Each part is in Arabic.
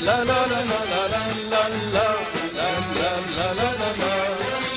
لا لا لا لا لا لا لا لا لا لا لا.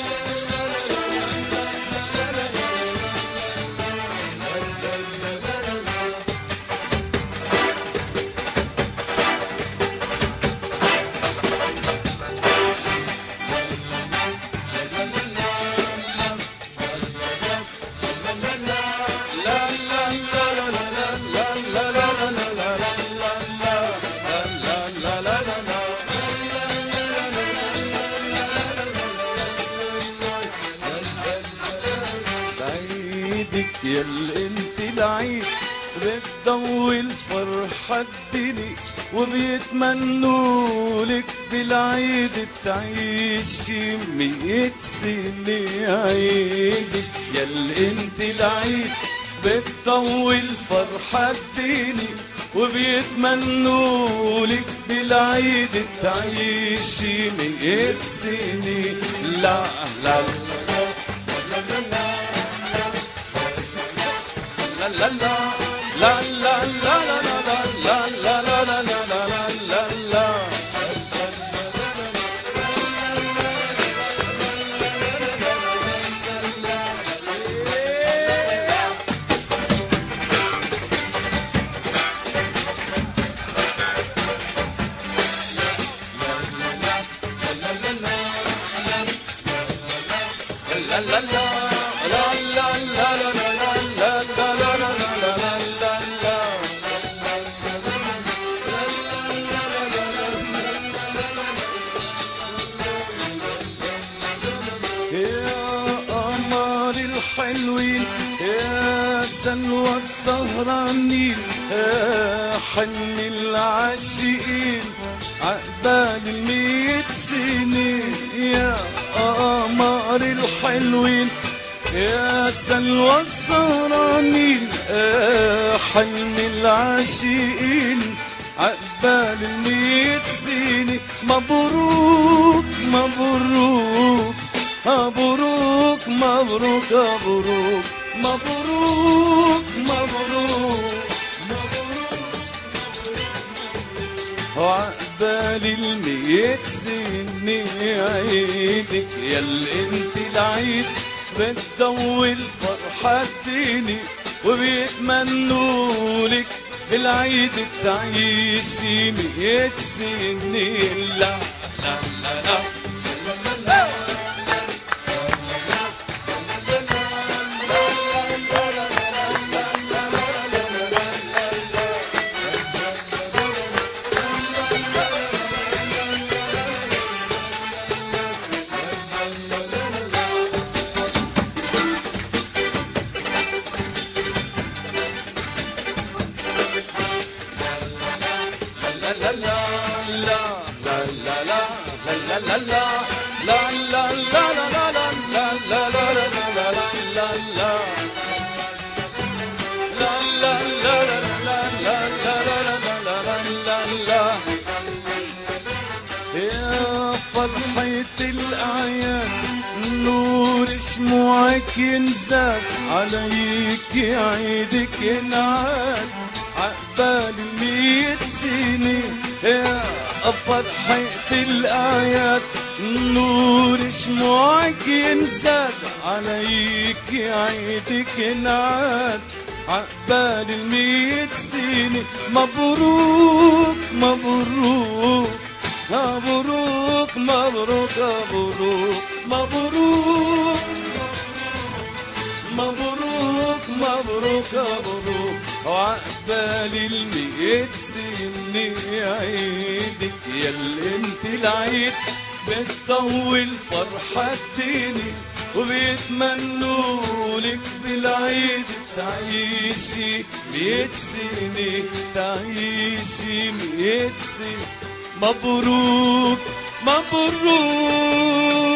يل انت العيد بتضوي الفرحة الدنيا وبيتمنولك بالعيد تعيشي 100 سنة عيدك. يل انت العيد بتضوي الفرحة الدنيا وبيتمنولك بالعيد تعيشي 100 سنة. لا لا لا لا لا لا لا لا لا لا لا لا لا لا. حلوين يا سلوى السهرانين حن العاشقين عقبال 100 سنة. يا قمر الحلوين يا سلوى السهرانين حن العاشقين عقبال 100 سنة. مبروك مبروك مبروك مبروك مبروك مبروك مبروك وعقبال 100 سنة عيدك. يل انت العيد بتضوي الفرحة الدنيا وبيتمنولك بالعيد تعيشي 100 سنة. لا لا لا لا يا فرحة الأعياد نور شموعك ينزاد عليك عيدك ينعاد عقبال 100 سنة. يا فرحة الأعياد نور شموعك ينزاد عليك عيدك ينعاد عقبال 100 سنة. مبروك مبروك مبروك مبروك مبروك مبروك مبروك مبروك وعقبال 100 سنة عيدك. يل انت العيد بتضوي الفرحة الدنيا وبيتمنولك بالعيد تعيشي 100 سنة تعيشي 100 سنة. مبروك مبروك